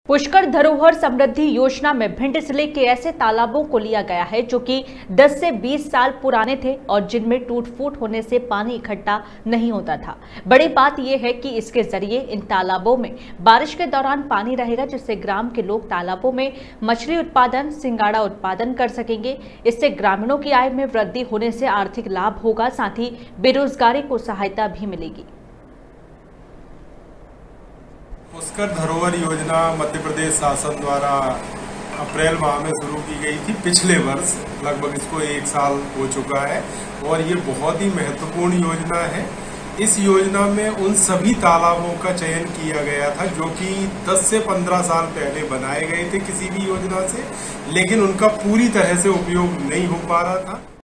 पुष्कर धरोहर समृद्धि योजना में भिंड जिले के ऐसे तालाबों को लिया गया है जो कि 10 से 20 साल पुराने थे और जिनमें टूट फूट होने से पानी इकट्ठा नहीं होता था। बड़ी बात यह है कि इसके जरिए इन तालाबों में बारिश के दौरान पानी रहेगा, जिससे ग्राम के लोग तालाबों में मछली उत्पादन, सिंगाड़ा उत्पादन कर सकेंगे। इससे ग्रामीणों की आय में वृद्धि होने से आर्थिक लाभ होगा, साथ ही बेरोजगारी को सहायता भी मिलेगी। पुष्कर धरोहर योजना मध्य प्रदेश शासन द्वारा अप्रैल माह में शुरू की गई थी। पिछले वर्ष लगभग इसको 1 साल हो चुका है और ये बहुत ही महत्वपूर्ण योजना है। इस योजना में उन सभी तालाबों का चयन किया गया था जो कि 10 से 15 साल पहले बनाए गए थे किसी भी योजना से, लेकिन उनका पूरी तरह से उपयोग नहीं हो पा रहा था।